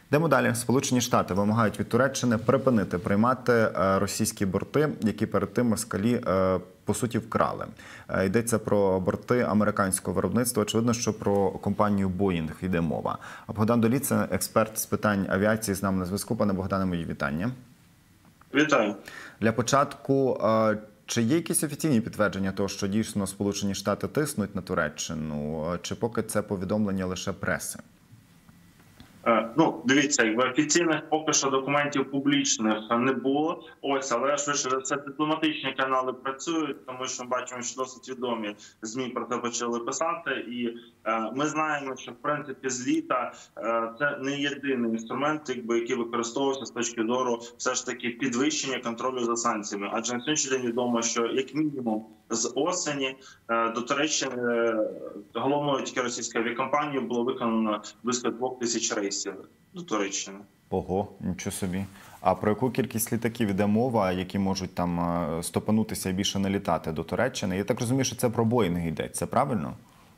Йдемо далі. Сполучені Штати вимагають від Туреччини припинити приймати російські борти, які перед тим москалі, по суті, вкрали. Йдеться про борти американського виробництва. Очевидно, що про компанію Boeing йде мова. А Богдан Доліца, експерт з питань авіації, з нами на зв'язку. Пане Богдане, мої вітання. Вітаю. Для початку, чи є якісь офіційні підтвердження того, що дійсно Сполучені Штати тиснуть на Туреччину, чи поки це повідомлення лише преси? Ну, дивіться, офіційних поки що документів публічних не було. Але швидше за все дипломатичні канали працюють, тому що бачимо, що досить відомі ЗМІ про це почали писати. І ми знаємо, що в принципі з літа це не єдиний інструмент, який використовувався з точки зору все ж таки підвищення контролю за санкціями. Адже на сьогоднішній день відомо, що як мінімум з осені до Туреччини головною тільки російською авіакомпанією було виконано близько 2000 рейсів до Туреччини. Ого, нічого собі. А про яку кількість літаків іде мова, які можуть там стопанутися і більше не літати до Туреччини? Я так розумію, що це про Боїнги йдеться, правильно?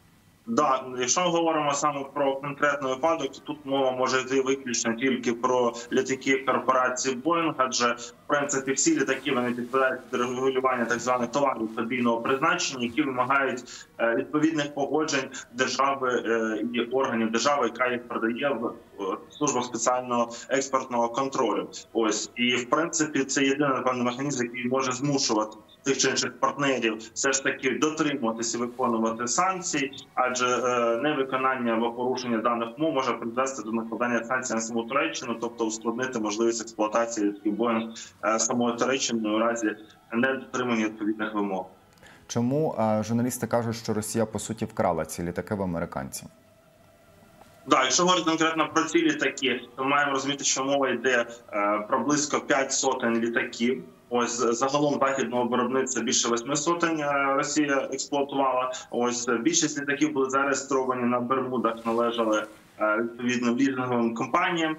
Да, якщо ми говоримо саме про конкретний випадок, то тут мова може йти виключно тільки про літаки корпорації Boeing, адже в принципі всі літаки вони підпадають під регулювання так званих товарів подвійного призначення, які вимагають відповідних погоджень держави і органів держави, яка їх продає в службах спеціального експортного контролю. І в принципі це єдиний певний механізм, який може змушувати тих чи інших партнерів все ж таки дотримуватися і виконувати санкції, адже невиконання або порушення даних умов може призвести до накладання санкцій на саму Туреччину, тобто ускладнити можливість експлуатації літаків Boeing самої Туреччини у разі недотримання відповідних вимог. Чому журналісти кажуть, що Росія по суті вкрала ці літаки в американців? Так, якщо говорити конкретно про ці літаки, то маємо розуміти, що мова йде про близько 5 сотень літаків. Загалом західного виробництва більше 8 сотень Росія експлуатувала. Більшість літаків були зареєстровані на Бермудах, належали відповідно лізинговим компаніям.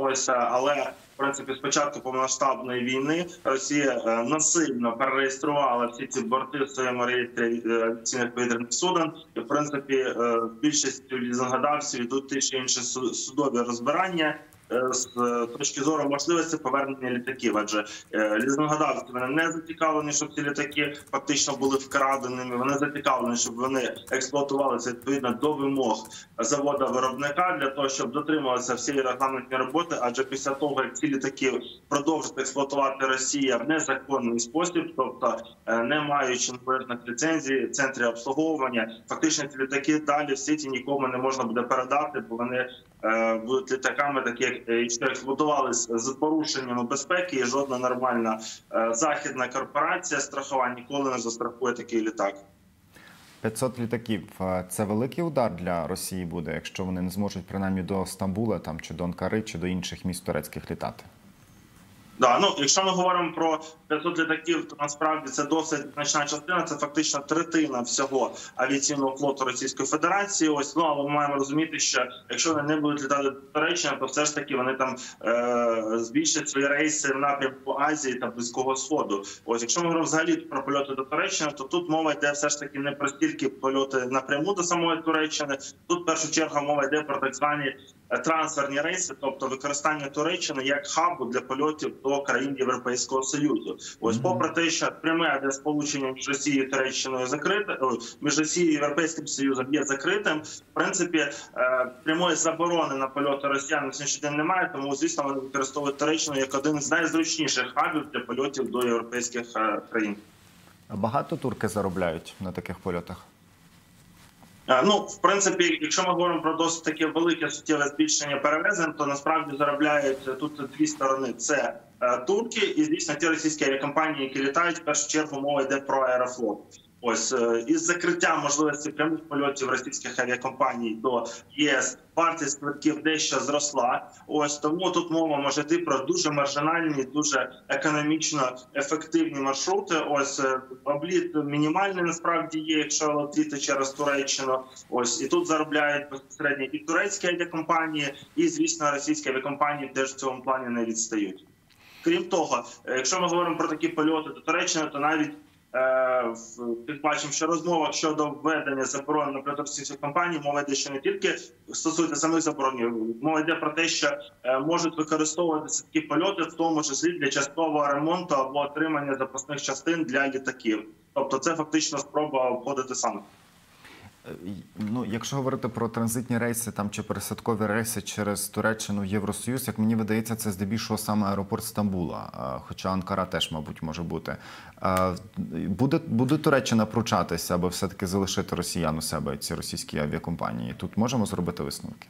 Але в принципі з початку повномасштабної війни Росія насильно перереєструвала всі ці борти в своєму реєстрі авіаційних повітряних суден. І в принципі більшість лізингодавців йдуть ті чи інші судові розбирання з точки зору можливості повернення літаків, адже лізингодавці вони не зацікавлені, щоб ці літаки фактично були вкраденими. Вони зацікавлені, щоб вони експлуатувалися відповідно до вимог завода-виробника для того, щоб дотримувалися всієї регламентні роботи. Адже після того, як ці літаки продовжить експлуатувати Росія в незаконний спосіб, тобто не маючи належних ліцензій, центрів обслуговування, фактично ці літаки далі в світі нікому не можна буде передати, бо вони будуть літаками, такі як що експлуатувалися з порушеннями безпеки, і жодна нормальна західна корпорація страхова ніколи не застрахує такий літак. 500 літаків – це великий удар для Росії буде, якщо вони не зможуть принаймні до Стамбула, там, чи до Анкари, чи до інших міст турецьких літати? Якщо ми говоримо про 500 літаків, то насправді це досить значна частина, це фактично третина всього авіаційного флоту Російської Федерації. Але ми маємо розуміти, що якщо вони не будуть літати до Туреччини, то все ж таки вони там збільшать свої рейси в напрямку Азії та Близького Сходу. Якщо ми говоримо взагалі про польоти до Туреччини, то тут мова йде все ж таки не про стільки польоти напряму до самої Туреччини. Тут в першу чергу мова йде про так звані трансферні рейси, тобто використання Туреччини як хабу для польотів до країн Європейського Союзу. Попри те, що пряме авіасполучення між Росією і Туреччиною закрите, між Росією і Європейським Союзом є закритим, в принципі, прямої заборони на польоти росіян на сьогоднішній день немає, тому, звісно, вони використовують Туреччину як один з найзручніших хабів для польотів до європейських країн. Багато турки заробляють на таких польотах? В принципі, якщо ми говоримо про досить таке велике суттєве збільшення перевезень, то насправді заробляють тут дві сторони. Це турки і, звісно, ті російські авіакомпанії, які літають, в першу чергу мова йде про Аерофлот. Із закриттям можливості прямих польотів російських авіакомпаній до ЄС вартість квитків дещо зросла. Тому тут мова може йти про дуже маржинальні, дуже економічно ефективні маршрути. Обліт мінімальний насправді є, якщо летіти через Туреччину. І тут заробляють безпосередньо і турецькі авіакомпанії, і, звісно, російські авіакомпанії теж в цьому плані не відстають. Крім того, якщо ми говоримо про такі польоти до Туреччини, то навіть бачимо, що розмова щодо введення заборони на російських компаній, мова йде, що не тільки стосується самих заборонів, мова йде про те, що можуть використовуватися такі польоти, в тому числі для часткового ремонту або отримання запасних частин для літаків. Тобто це фактично спроба обходити санкції. Ну, якщо говорити про транзитні рейси там чи пересадкові рейси через Туреччину в Євросоюз, як мені видається, це здебільшого саме аеропорт Стамбула, хоча Анкара теж, мабуть, може бути. Буде Туреччина пручатися, аби все-таки залишити росіян у себе, ці російські авіакомпанії? Тут можемо зробити висновки?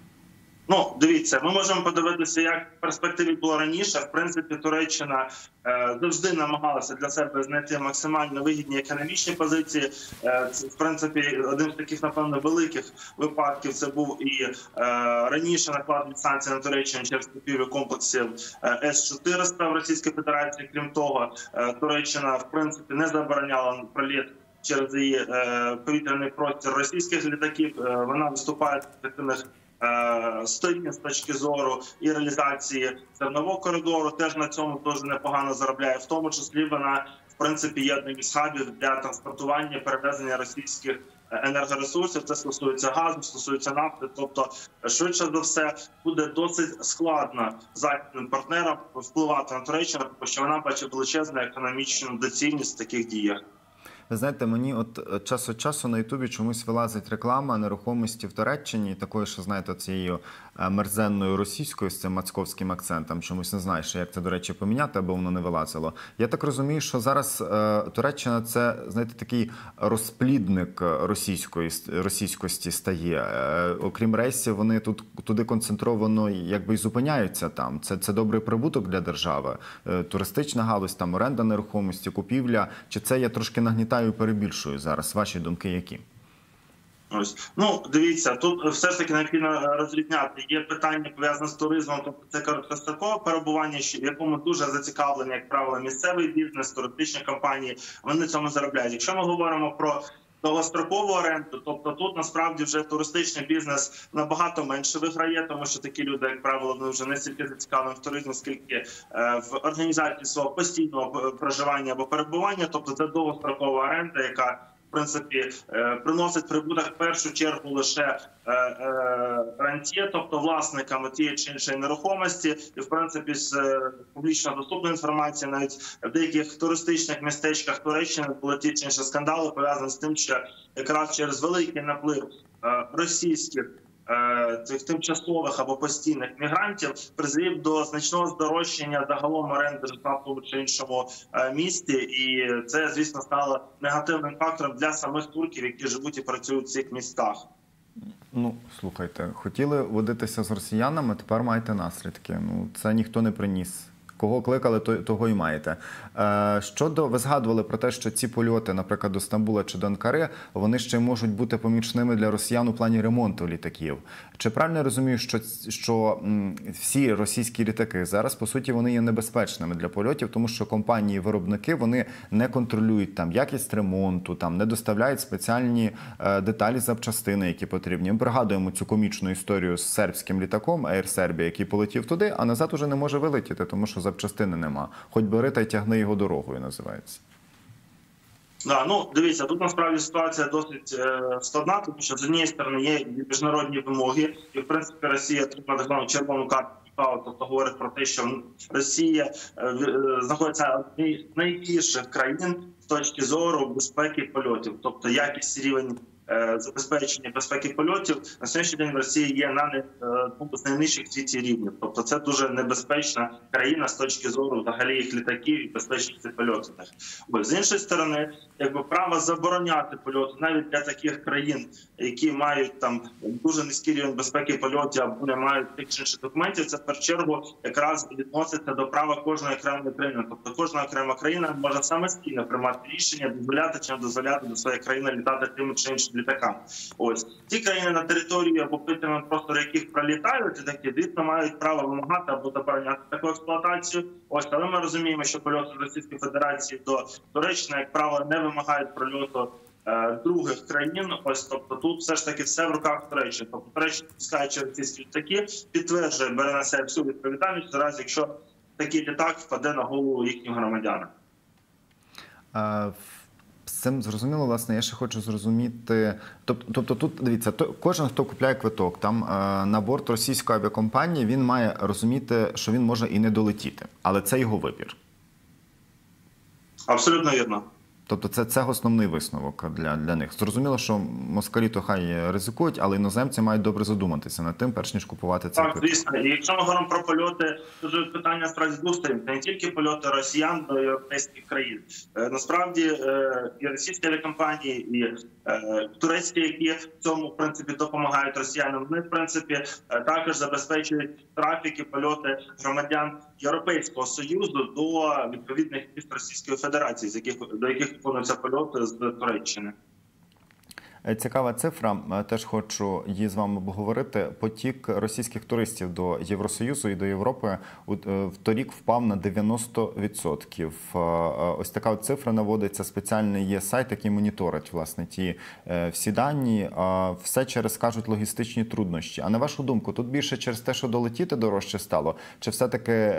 Ну, дивіться, ми можемо подивитися, як в перспективі було раніше. В принципі, Туреччина завжди намагалася для себе знайти максимально вигідні економічні позиції. Це, в принципі, один з таких, напевно, великих випадків це був і раніше накладені санкції на Туреччину через купівлю комплексів С-400 в Російській Федерації. Крім того, Туреччина, в принципі, не забороняла проліт через її повітряний простір російських літаків. Вона виступає з таких сторін з точки зору і реалізації зернового коридору, теж на цьому дуже непогано заробляє. В тому числі вона, в принципі, є одним із хабів для транспортування і перевезення російських енергоресурсів. Це стосується газу, стосується нафти. Тобто, швидше за все, буде досить складно західним партнерам впливати на Туреччину, тому що вона бачить величезну економічну доцільність в таких діях. Ви знаєте, мені от час від часу на Ютубі чомусь вилазить реклама нерухомості в Туреччині, такою, що, знаєте, цією мерзенною російською з цим мацьковським акцентом. Чомусь не знаю, як це, до речі, поміняти, аби воно не вилазило. Я так розумію, що зараз Туреччина – це, знаєте, такий розплідник російськості стає. Окрім рейсів, вони туди концентровано якби й зупиняються там. Це добрий прибуток для держави. Туристична галузь, там оренда нерухомості, купівля. Чи це я трошки нагнітаю і перебільшую зараз? Ваші думки які? Ось. Ну, дивіться, тут все ж таки необхідно розрізняти. Є питання пов'язане з туризмом, тобто це короткострокове перебування, в якому дуже зацікавлені, як правило, місцевий бізнес, туристичні компанії, вони на цьому заробляють. Якщо ми говоримо про довгострокову оренду, тобто тут насправді вже туристичний бізнес набагато менше виграє, тому що такі люди, як правило, вони вже не стільки зацікавлені в туризмі, скільки в організації свого постійного проживання або перебування, тобто це довгострокова оренда, яка в принципі приносить прибуток в першу чергу лише рантьє, тобто власникам тієї чи іншої нерухомості, і в принципі з публічно доступної інформації навіть в деяких туристичних містечках Туреччини були ті чи інші скандали пов'язані з тим, що якраз через великий наплив російських цих тимчасових або постійних мігрантів призвів до значного здорожчання загалом оренди житла в тому чи іншому місті, і це, звісно, стало негативним фактором для самих турків, які живуть і працюють в цих містах. Ну, слухайте, хотіли водитися з росіянами, тепер маєте наслідки. Ну, це ніхто не приніс. Кого кликали, того і маєте. Ви згадували про те, що ці польоти, наприклад, до Стамбула чи до Анкари, вони ще можуть бути помічними для росіян у плані ремонту літаків. Чи правильно я розумію, що всі російські літаки зараз, по суті, вони є небезпечними для польотів, тому що компанії-виробники, вони не контролюють там якість ремонту, там не доставляють спеціальні деталі, запчастини, які потрібні. Ми пригадуємо цю комічну історію з сербським літаком Air Serbia, який полетів туди, а назад уже не може вилетіти, тому що запчастини нема. Хоч бери та й тягни його дорогою, називається. Да, ну, дивіться, тут насправді ситуація досить складна, тому що з однієї сторони є міжнародні вимоги, і в принципі Росія отримала так звану червону карту, тобто говорить про те, що Росія знаходиться однією з найгірших країн з точки зору безпеки польотів, тобто якість рівень забезпечення безпеки польотів на сьогоднішній день в Росії є на з найнижчих в світі рівнів. Тобто це дуже небезпечна країна з точки зору взагалі їх літаків і безпечності польотів. З іншої сторони, якби право забороняти польоти навіть для таких країн, які мають там дуже низький рівень безпеки польотів або не мають тих чи інших документів, це в першу чергу якраз відноситься до права кожної окремої країни. Тобто кожна окрема країна може самостійно приймати рішення, дозволяти чи не дозволяти до своєї країни літати тим чи іншим літакам. Ось ті країни на території або повітряного простору, яких пролітають літаки, звісно, мають право вимагати або забороняти таку експлуатацію. Ось, але ми розуміємо, що польоти Російської Федерації до Туреччини, як правило, не вимагають прольоту других країн. Ось, тобто тут все ж таки все в руках Туреччини. Тобто Туреччина, пускаючи російські літаки, підтверджує, бере на себе всю відповідальність, зараз якщо такий літак впаде на голову їхніх громадян. З цим зрозуміло, власне, я ще хочу зрозуміти. Тобто тут, дивіться, кожен, хто купляє квиток там на борт російської авіакомпанії, він має розуміти, що він може і не долетіти. Але це його вибір. Абсолютно вірно. Тобто це основний висновок для них. Зрозуміло, що москалі то хай ризикують, але іноземці мають добре задуматися над тим, перш ніж купувати цей квиток. Так, звісно. І якщо ми говоримо про польоти, дуже питання справді з двох сторін. Це не тільки польоти росіян до європейських країн. Насправді і російські авіакомпанії, і турецькі, які в цьому, в принципі, допомагають росіянам, вони, в принципі, також забезпечують трафік і польоти громадян Європейського Союзу до відповідних міст Російської Федерації, до яких виконуються польоти з Туреччини. Цікава цифра, теж хочу її з вами обговорити. Потік російських туристів до Євросоюзу і до Європи вторік впав на 90%. Ось така от цифра наводиться, спеціальний є сайт, який моніторить, власне, ті всі дані. Все через, кажуть, логістичні труднощі. А на вашу думку, тут більше через те, що долетіти дорожче стало? Чи все-таки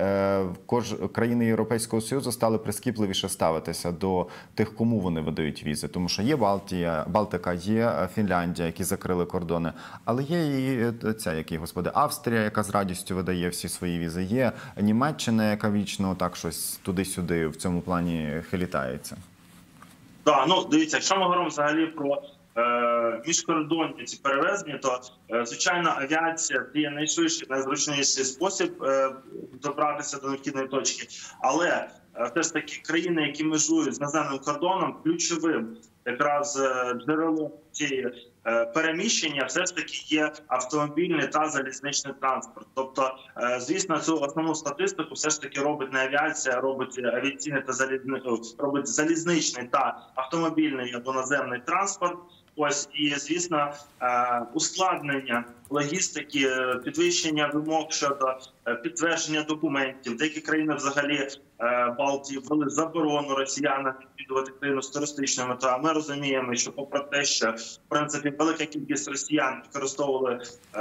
країни Європейського Союзу стали прискіпливіше ставитися до тих, кому вони видають візи? Тому що є Балтика, є Фінляндія, які закрили кордони, але є і Австрія, яка з радістю видає всі свої візи, є Німеччина, яка вічно так щось туди-сюди в цьому плані хилітається. Так, дивіться, якщо ми говоримо взагалі про міжкордонні ці перевезення, то звичайно авіація – це найшвидший, найзручніший спосіб добратися до необхідної точки, але все ж таки країни, які межують з наземним кордоном, ключовим якраз джерелом цієї переміщення все ж таки є автомобільний та залізничний транспорт. Тобто, звісно, цю основну статистику все ж таки робить не авіація, робить авіаційний та робить залізничний та автомобільний або наземний транспорт. Ось і, звісно, ускладнення логістики, підвищення вимог щодо підтвердження документів. Деякі країни взагалі Балтії ввели заборону росіянам відвідувати країну з туристичною метою. Ми розуміємо, що попри те, що в принципі велика кількість росіян використовували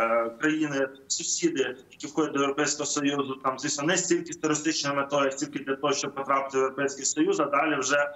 країни-сусіди, які входять до Європейського Союзу, там, звісно, не стільки з туристичною метою, а стільки для того, щоб потрапити в Європейський Союз, а далі вже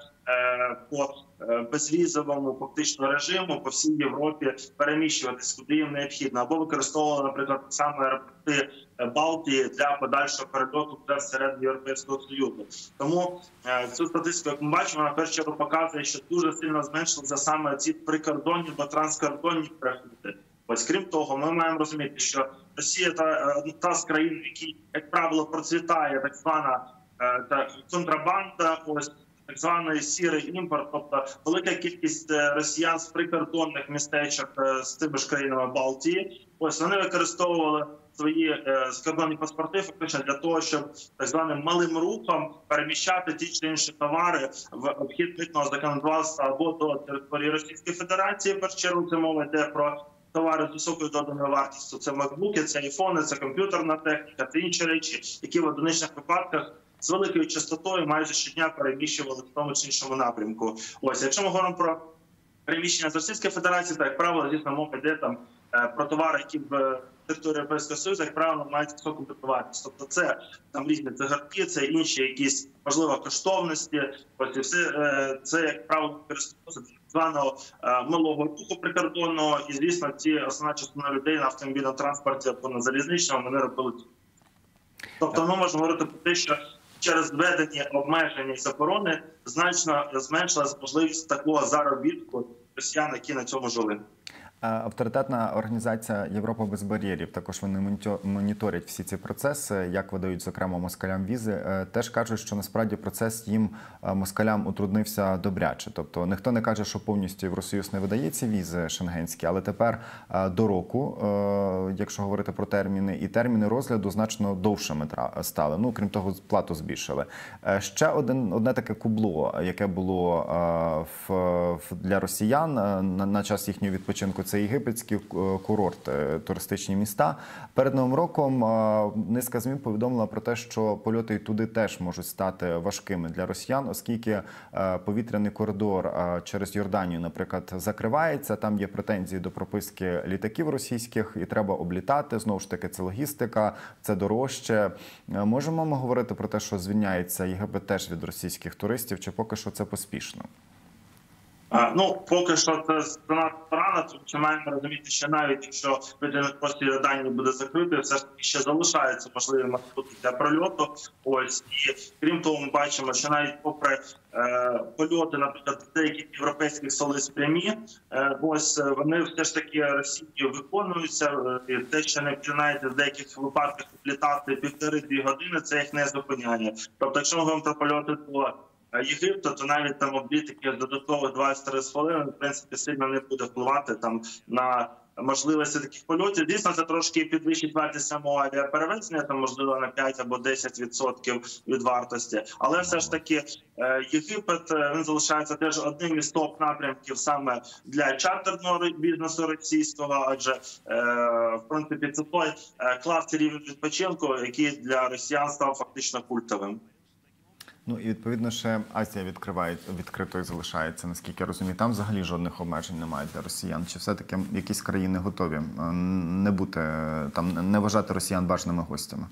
по безвізовому фактично режиму по всій Європі переміщуватись, куди їм необхідно, або використовували, наприклад, саме аеропорти Балтії для подальшого перельоту всередину Європейського Союзу. Тому цю статистику, як ми бачимо, на першу чергу показує, що дуже сильно зменшилися саме ці прикордонні до транскордонні переходи. Ось, крім того, ми маємо розуміти, що Росія та з країн, в якій, як правило, процвітає так звана контрабанда, ось так званий сірий імпорт, тобто велика кількість росіян з прикордонних містечок з тими ж країнами Балтії. Ось вони використовували свої закордонні паспорти фактично для того, щоб так званим малим рухом переміщати ті чи інші товари в обхід митного законодавства або до території Російської Федерації. В першу чергу це мова йде про товари з високою доданою вартістю. Це макбуки, це айфони, це комп'ютерна техніка, це інші речі, які в одиничних випадках з великою частотою майже щодня переміщували в тому чи іншому напрямку. Ось, якщо ми говоримо про переміщення з Російської Федерації, то, як правило, звісно, мова йде там про товари, які в території Європейського Союзу, як правило, мають високу вартість. Тобто це там різні цигарки, це інші якісь, можливо, коштовності. Ось, і все це, як правило, використовується для званого малого руху прикордонного. І, звісно, ці основна частина людей на автомобільному транспорті або на залізничному вони робили. Тобто ми можемо говорити про те, що через введення обмеження і заборони значно зменшилась можливість такого заробітку росіян, які на цьому жили. Авторитетна організація «Європа без бар'єрів», також вони моніторять всі ці процеси, як видають, зокрема, москалям візи. Теж кажуть, що насправді процес їм, москалям, утруднився добряче. Тобто ніхто не каже, що повністю Євросоюз не видає ці візи шенгенські, але тепер до року, якщо говорити про терміни, і терміни розгляду значно довшими стали. Ну, крім того, плату збільшили. Ще одне таке кубло, яке було для росіян на час їхнього відпочинку, це це єгипетські курорти, туристичні міста. Перед Новим роком низка ЗМІ повідомила про те, що польоти туди теж можуть стати важкими для росіян, оскільки повітряний коридор через Йорданію, наприклад, закривається, там є претензії до прописки літаків російських і треба облітати, знову ж таки, це логістика, це дорожче. Можемо ми говорити про те, що звільняється Єгипет теж від російських туристів, чи поки що це поспішно? Ну, поки що це занадто рано, тому що маємо розуміти, що навіть якщо повітряний простір Йорданії буде закритий, все ж таки ще залишаються можливі маршрути для прольоту. Ось, і крім того, ми бачимо, що навіть попри польоти, наприклад, деяких європейських столиць прямі, ось вони все ж таки Росією виконуються. І те, що не починається в деяких випадках літати 1,5-2 години, це їх не зупиняє. Тобто, якщо ми говоримо про польоти до Єгипту, то навіть там обліт таких додаткових 20-30 хвилин, в принципі, сильно не буде впливати там на можливості таких польотів. Дійсно, це трошки підвищить вартість самого авіаперевезення, там, можливо, на 5 або 10% від вартості. Але все ж таки Єгипет, він залишається теж одним із топ-напрямків саме для чартерного бізнесу російського, адже, в принципі, це той клас рівень відпочинку, який для росіян став фактично культовим. Ну і відповідно ще Азія відкритою залишається, наскільки я розумію. Там взагалі жодних обмежень немає для росіян. Чи все-таки якісь країни готові не бути там, не вважати росіян бажаними гостями?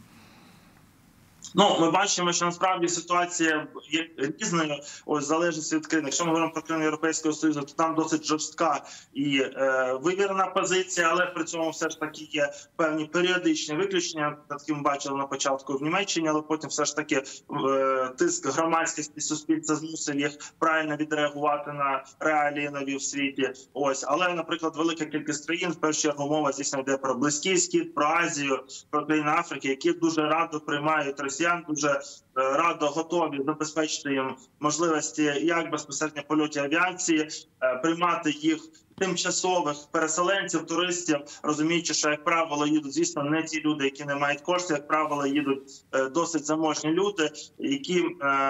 Ну, ми бачимо, що насправді ситуація є різною, ось залежить від країн. Якщо ми говоримо про країни Європейського Союзу, то там досить жорстка і вивірена позиція, але при цьому все ж таки є певні періодичні виключення, такі ми бачили на початку в Німеччині, але потім все ж таки тиск громадськості суспільства змусив їх правильно відреагувати на реалії нові в світі. Ось, але, наприклад, велика кількість країн, в першу чергу мова, звісно, йде про Близький Схід, про Азію, про країни Африки, які дуже радо приймають росіян, дуже радо готові забезпечити їм можливості як безпосередньо польотів авіації, приймати їх тимчасових переселенців, туристів, розуміючи, що, як правило, їдуть, звісно, не ті люди, які не мають коштів, як правило, їдуть досить заможні люди, які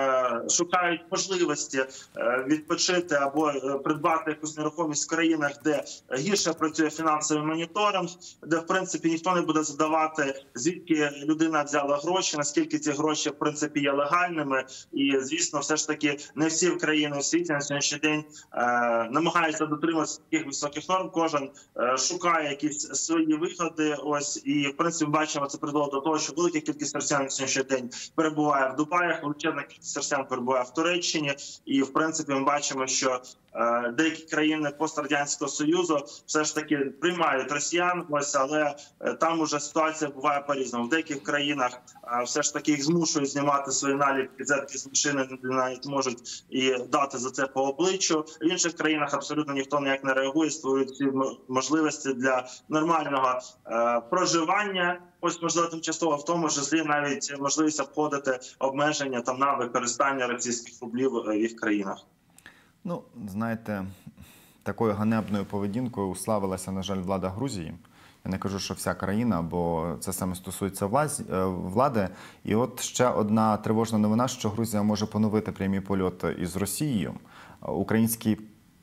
шукають можливості відпочити або придбати якусь нерухомість в країнах, де гірше працює фінансовий моніторинг, де, в принципі, ніхто не буде задавати, звідки людина взяла гроші, наскільки ці гроші, в принципі, є легальними. І, звісно, все ж таки не всі країни у світі на сьогоднішній день намагаються дотримуватися таких високих норм. Кожен шукає якісь свої виходи. Ось, і, в принципі, бачимо, це призвело до того, що велика кількість росіян на сьогоднішній день перебуває в Дубаях, величезна кількість росіян перебуває в Туреччині. І, в принципі, ми бачимо, що деякі країни пострадянського Союзу все ж таки приймають росіян, ось, але там уже ситуація буває по-різному. В деяких країнах все ж таки їх змушують знімати свої наліпки, дзеркалі з машини, навіть можуть і дати за це по обличчю. В інших країнах абсолютно ніхто ніяк не реагує, створюють всі можливості для нормального проживання. Ось, можливо, тимчасово, в тому числі навіть можливість обходити обмеження там на використання російських рублів в їх країнах. Ну, знаєте, такою ганебною поведінкою уславилася, на жаль, влада Грузії. Я не кажу, що вся країна, бо це саме стосується влади. І от ще одна тривожна новина, що Грузія може поновити прямі польоти із Росією. Український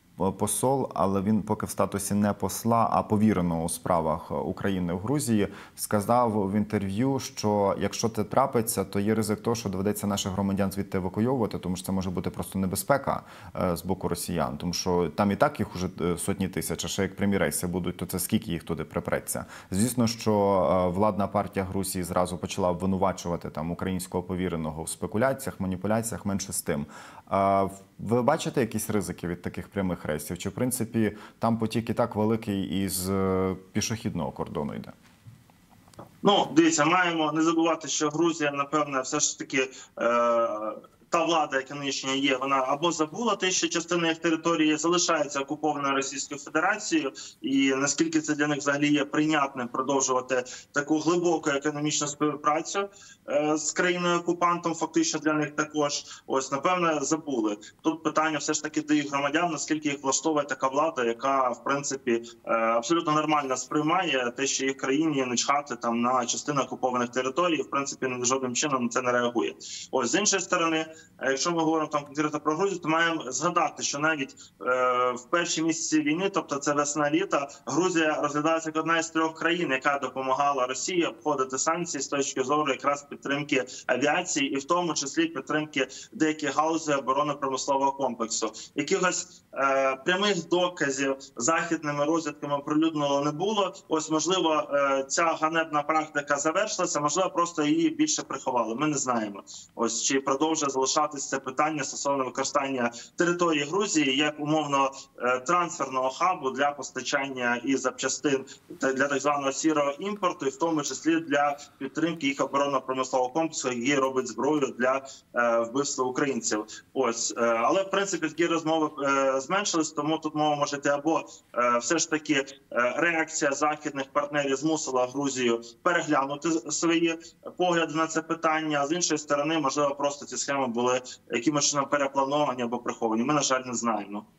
посол, але він поки в статусі не посла, а повіреного у справах України в Грузії, сказав в інтерв'ю, що якщо це трапиться, то є ризик того, що доведеться наших громадян звідти евакуйовувати, тому що це може бути просто небезпека з боку росіян, тому що там і так їх уже сотні тисяч, а ще як прямі рейси будуть, то це скільки їх туди припреться. Звісно, що владна партія Грузії зразу почала обвинувачувати там українського повіреного в спекуляціях, маніпуляціях, менше з тим. Ви бачите якісь ризики від таких прямих рейсів? Чи, в принципі, там потік і так великий із пішохідного кордону йде? Ну, дивіться, маємо не забувати, що Грузія, напевне, все ж таки та влада, яка нинішня є, вона або забула те, що частина їх території залишається окупованою Російською Федерацією, і наскільки це для них взагалі є прийнятним продовжувати таку глибоку економічну співпрацю з країною-окупантом, фактично для них також, ось, напевне, забули. Тут питання все ж таки до їх громадян, наскільки їх влаштовує така влада, яка, в принципі, абсолютно нормально сприймає те, що їх країні не чхати там на частину окупованих територій, в принципі, жодним чином на це не реагує. Ось, з іншої сторони, якщо ми говоримо там конкретно про Грузію, то маємо згадати, що навіть в перші місяці війни, тобто це весна-літа, Грузія розглядається як одна із 3 країн, яка допомагала Росії обходити санкції з точки зору якраз підтримки авіації і в тому числі підтримки деяких галузей оборонно-промислового комплексу. Якихось прямих доказів західними розвідками оприлюднено не було. Ось, можливо, ця ганебна практика завершилася, можливо, просто її більше приховали. Ми не знаємо. Ось, чи продовжує залишатися це питання стосовно використання території Грузії як умовно трансферного хабу для постачання і запчастин для так званого сірого імпорту, і в тому числі для підтримки їх оборонно-промислового комплексу, який робить зброю для вбивства українців. Ось, але в принципі такі розмови зменшились, тому тут мова може йти або все ж таки реакція західних партнерів змусила Грузію переглянути свої погляди на це питання, а з іншої сторони, можливо, просто ці схеми були якимось чином переплановані або приховані. Ми, на жаль, не знаємо.